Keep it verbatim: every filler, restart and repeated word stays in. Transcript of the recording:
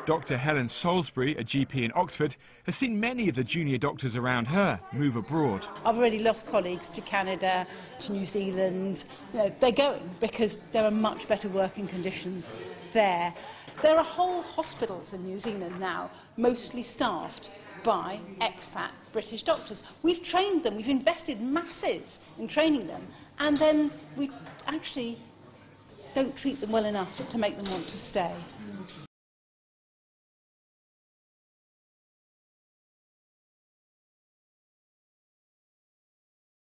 Doctor Helen Salisbury, a G P in Oxford, has seen many of the junior doctors around her move abroad. I've already lost colleagues to Canada, to New Zealand. You know, they're going because there are much better working conditions there. There are whole hospitals in New Zealand now, mostly staffed by expat British doctors. We've trained them, we've invested masses in training them, and then we actually don't treat them well enough to make them want to stay.